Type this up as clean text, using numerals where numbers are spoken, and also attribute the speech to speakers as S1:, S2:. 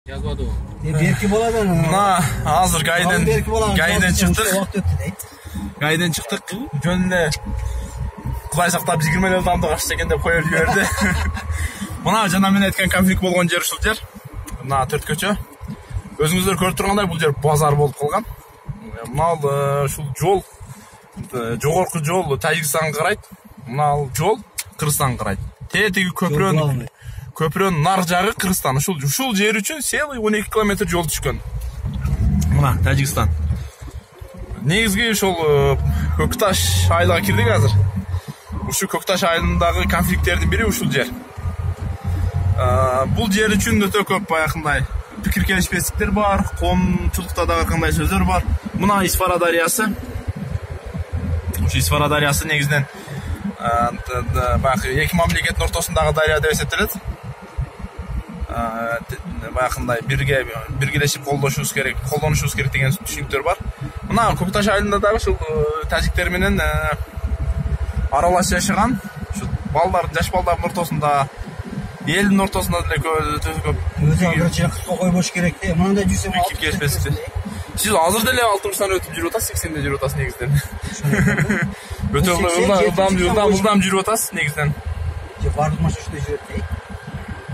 S1: Yazmadı o.
S2: Berki болады.
S3: Мына азыр гайден чыктык.
S2: Убакыт өттү дейт.
S3: Гайден чыктык. Жөнүнө Кудай сактап 20 адамды качты экен деп коюп жиберди. Мына жана мен айткан конфликт болгон жер ушул жер. Мына 4 көчө. Өзүңүздөр көрүп тургандай бул жер базар болуп калган. Мына ушул жол жогорку жол Тажикстанга карайт. Мына жол Кыргызстанга карайт. Тетиги көпүрөнүн нар жагы Кыргызстан. Ушул жер үчүн целый 12 километр жол түшкөн. Мына Тажикстан. Негизги ушул Көкташ айылга кирдик азыр. Ушул Көкташ айылындагы конфликттердин бири ушул жер. Бул жер үчүн өтө көп баягындай пикир келишпестиктер бар, коомчулукта дагы кандай сөздөр бар. Мына Исфара дарыясы. Ушул Исфара дарыясы негизинен баягы эки мамлекеттин ортосундагы дарыя деп эсептелет. Баягындай биргелешип колдонушубуз керек деген түшүнүктөр бар. Мына Көкташ айылында дагы ушул тажиктер менен аралаш жашаган. Ушул балдардын, жаш балдардын ортосунда, элдин ортосунда деле көп
S2: Өзү жакка койбош керек. Мындай жүрсөм
S3: Сиз азыр деле 60-тан өтүп жүрүп атасыз, 80ден жүрүп атасыз негизден. Өтө ылдам жүрүп атасыз негизден.
S2: Бардык машина жүрөт дейт.